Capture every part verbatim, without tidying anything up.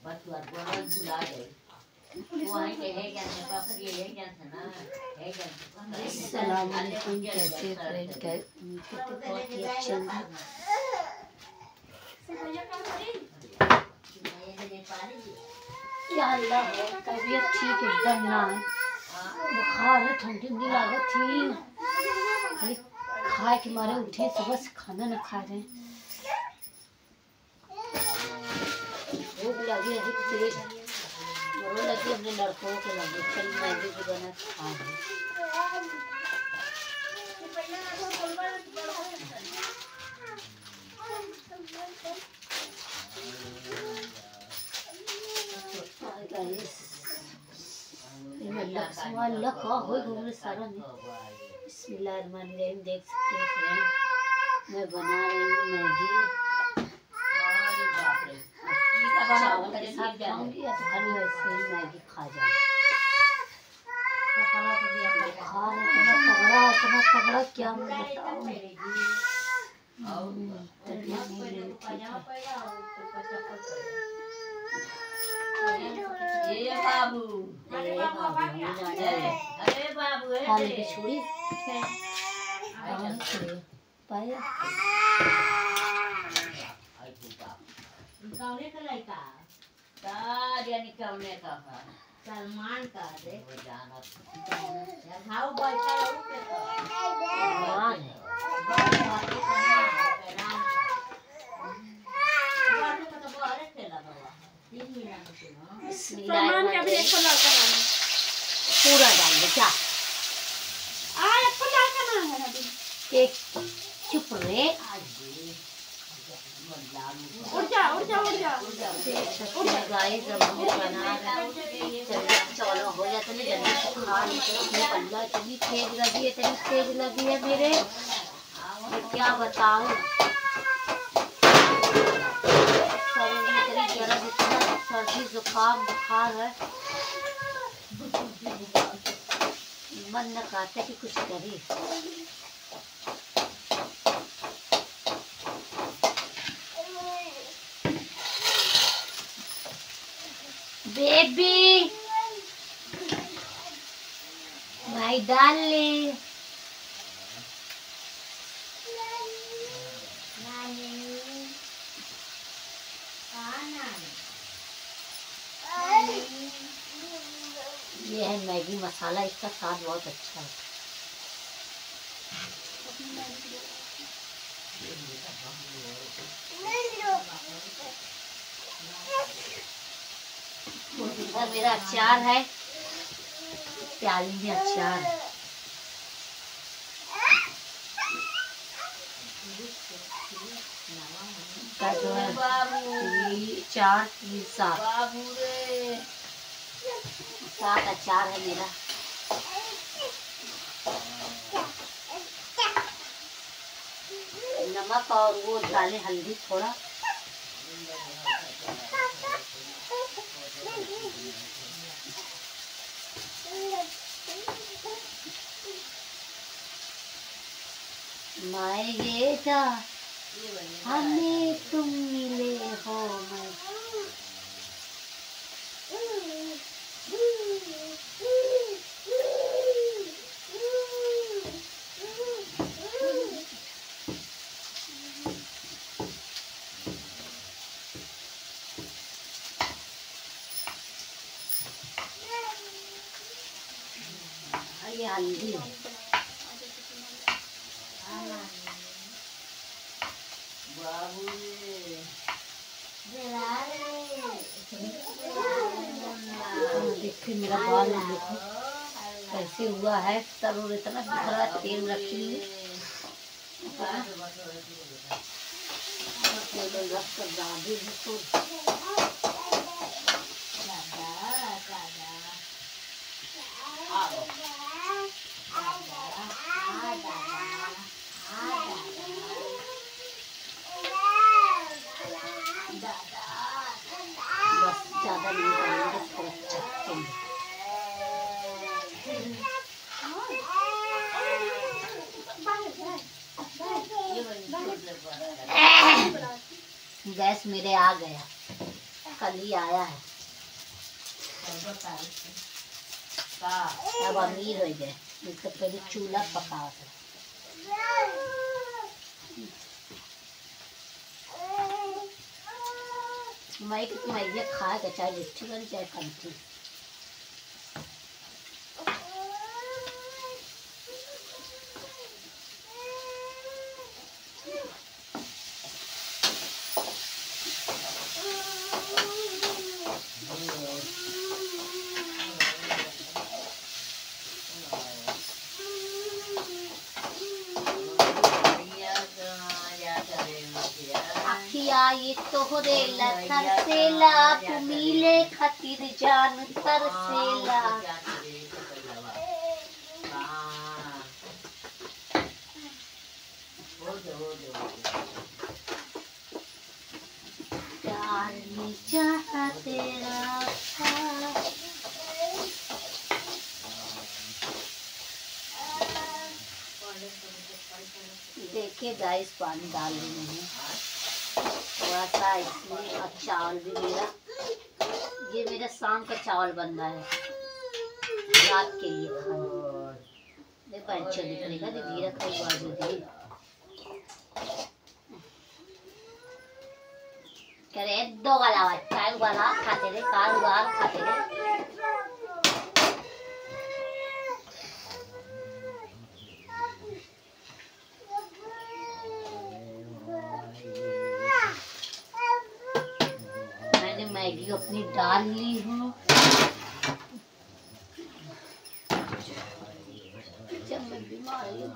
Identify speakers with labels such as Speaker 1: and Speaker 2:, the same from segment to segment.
Speaker 1: अस्सलाम वालेकुम, कैसे फ्रेंड बहुत ही अच्छे हैं। या अल्लाह है तबीयत ठीक एकदम ना है, बुखार है, ठंडी ठंडी लागत थी, खाए के मारे उठे, सुबह से खाना न खा रहे, भूख लगी है तेज, रो लगी अपने लड़कों के लगे, चल मैगी भी बना खा रहे। अल्लाह का हो घूमने सारा में। बिस्मिल्लाहिर्रहमानिर्रहीम, देख सकते हैं फ्रेंड, मैं बना रही हूँ मैगी। चावल के साथ खाऊंगी या तो खाली वैसे ही मैगी खा जाऊँ। बुखार इतना तगड़ा इतना तगड़ा क्या मैं बताऊँ। ये बाबू अरे बाबू अरे बाबू हाल की छोड़ी पाया निकालने का लड़का दादिया निकालने का सलमान का देख जाना भाव बैठा पूरा डाल दे क्या एक चुप रे उड़ जा उड़ जा उड़ जा गाइस जब हम बना रहे चलो हो जाता नहीं जल्दी से खा लेते अल्लाह इतनी तेज लगी है इतनी तेज लगी है मेरे मैं क्या बताऊं सर्दी जुकाम बुखार है मन न करता कि कुछ करे। बेबी भाई डार्लिंग ये है मैगी मसाला, इसका स्वाद बहुत अच्छा है। इधर मेरा अचार है, प्याली में अचार चार तीन सात सात अचार है मेरा। नमक और वो डाले हल्दी थोड़ा, मायेगा हमें तुम मिले हो मैं ये हल्दी देखिए मेरा बाल देखो कैसे हुआ है, सब इतना बिखरा तेल रखी रख कर दादी तो बस ज्यादा नहीं डालेंगे, थोड़ा चखेंगे। गैस मेरे आ गया। कल ही आया है। अब अमीर हो गए, तो पहले चूल्हा पका था। मैं तो मैं खाएगा चाहे लिट्टी बन चाहे कंठी। ये तो रेला तरसेला मिले खातिर जान तरसेला। डाली चाहा तेरा देखिए गाइस, पानी डाल रही हूँ थोड़ा सा इसमें। और चावल भी मेरा, ये मेरा शाम का चावल बन रहा है रात के लिए खाना। देखो अच्छा निकलेगा दीदी, रखो बाजू दी करे दो वाला चाय वाला खाते रे, कार वाला खाते रे। मैगी अपनी डाल ली हूँ। जब मैं बीमार हूँ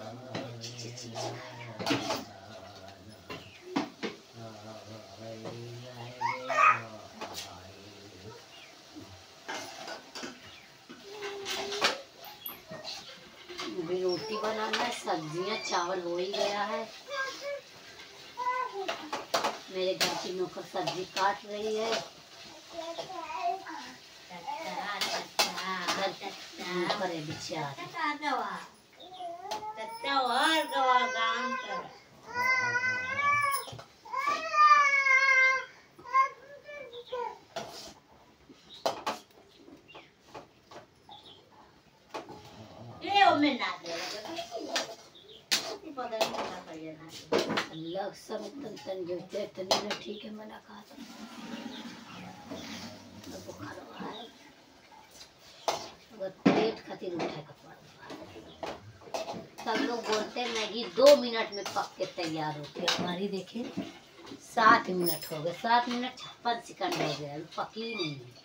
Speaker 1: भी रोटी बनाना है, सब्जियां चावल हो ही गया है। मेरे घर की नौकर सब्जी काट रही है। करे अल्लाह सब तन तन जो तन ठीक है, मना कहा था बुखार है पेट खातिर उठे कपड़ा। सब लोग बोलते मैगी दो मिनट में पक के तैयार होती है, हमारी देखिए सात मिनट हो गए, सात मिनट छप्पन सेकंड हो गया, पकी ही नहीं है।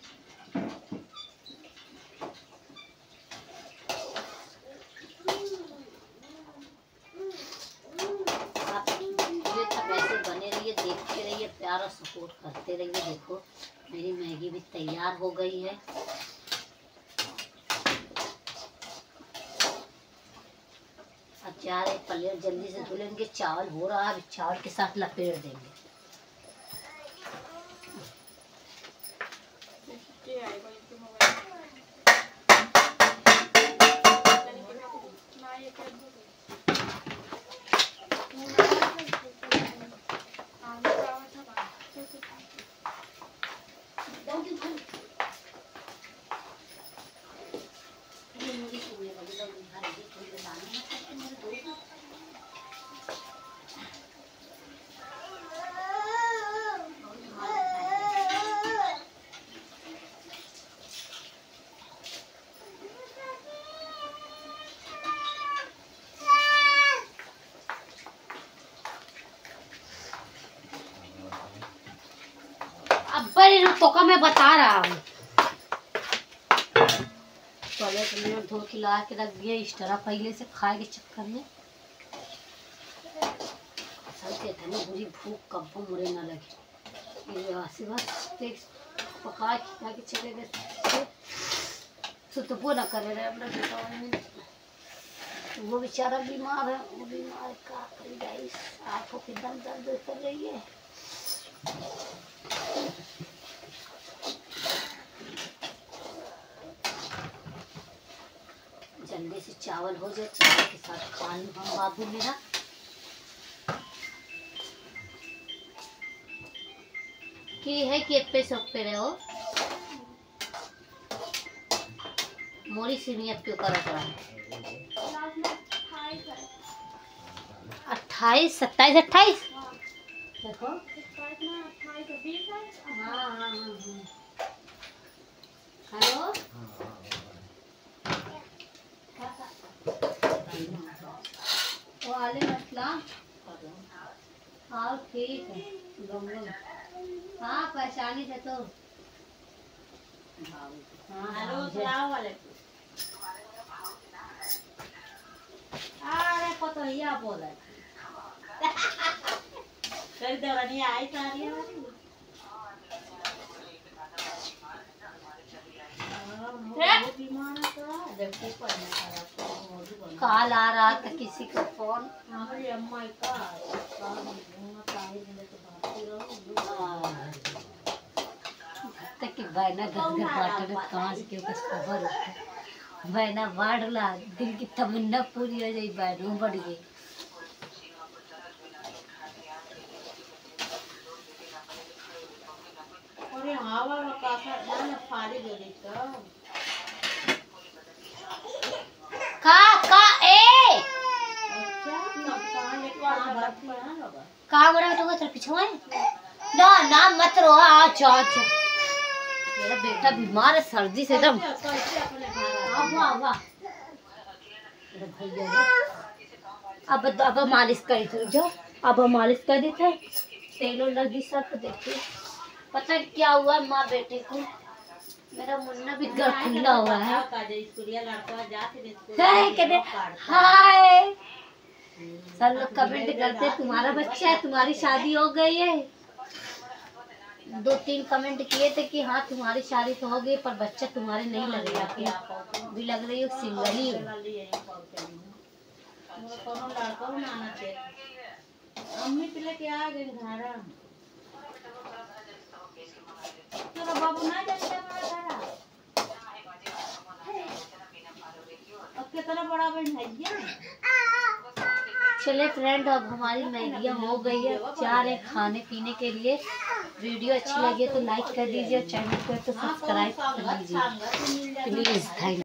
Speaker 1: देखते रहिए, प्यार और सपोर्ट करते रहिए। देखो मेरी मैगी भी तैयार हो गई है। अचार एक प्लेट जल्दी से धुलेंगे। चावल हो रहा है, चावल के साथ लपेट देंगे। तो का मैं बता रहा हूँ, टॉयलेट में धो खिला के रख दिया। इस तरह पहले से खाए के चक्कर में इतनी बुरी भूख कब मुझे न लगी। ये बस पका खिला के चले गए, सुतबो न करे रहे अपना बेटा में। वो बेचारा बीमार है, वो बीमार का करी गाइस, आंखों के दम दर्द कर रही है। जल्दी से चावल हो जाए, चावल के साथ खा लूँ हम बाबू मेरा। की है कि पे सब पे रहो मोरी सीनियत क्यों कर रहा है अट्ठाईस सत्ताईस अट्ठाईस देखो हाँ हाँ हाँ हेलो वाले अस्सलाम हाँ ठीक है गमलो हाँ पहचानी थे तो हेलो सलाम वालेकुम अरे पता ही आप बोल रहे कर दो नहीं आई सारी काल आ रहा था किसी का फोन हमारी अम्मा का कि बहना घर घर बांटने कहाँ से क्यों कुछ खबर होता बहना बाढ़ ला दिल की तमन्ना पूरी हो जाए बहनों बढ़ गई अरे हवा का ना फाड़ी दे दी तो का का ए अच्छा ना कहां लेके भरती है ना का मरा तो चल पीछे ना ना मत रो अच्छा अच्छा मेरा बेटा बीमार है सर्दी से एकदम अब अब मालिश करी थी जो अब मालिश कर दी थे तेलों लगी सब देखिए पता क्या हुआ माँ बेटे को मेरा मुन्ना भी घर खुला हुआ है हाय सब लोग कमेंट करते तुम्हारा बच्चा है तुम्हारी शादी हो गई है दो तीन कमेंट किए थे कि हाँ तुम्हारी शादी तो हो गई पर बच्चा तुम्हारे नहीं लगेगा भी लग रही हो सिंगल ही हो अम्मी पिले के आ गई घरा तेरा बाबू ना जाता हमारा घरा अब कितना बड़ा बन है चले फ्रेंड अब हमारी मैगियाँ हो गई है जा रहे खाने पीने के लिए वीडियो अच्छी लगी तो लाइक कर दीजिए और चैनल को तो सब्सक्राइब कर लीजिए प्लीज थैंक